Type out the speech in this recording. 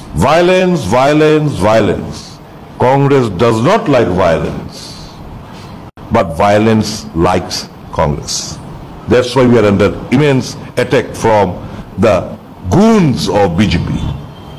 Violence, violence, violence. Congress does not like violence, but violence likes Congress. That's why we are under immense attack from the goons of BJP.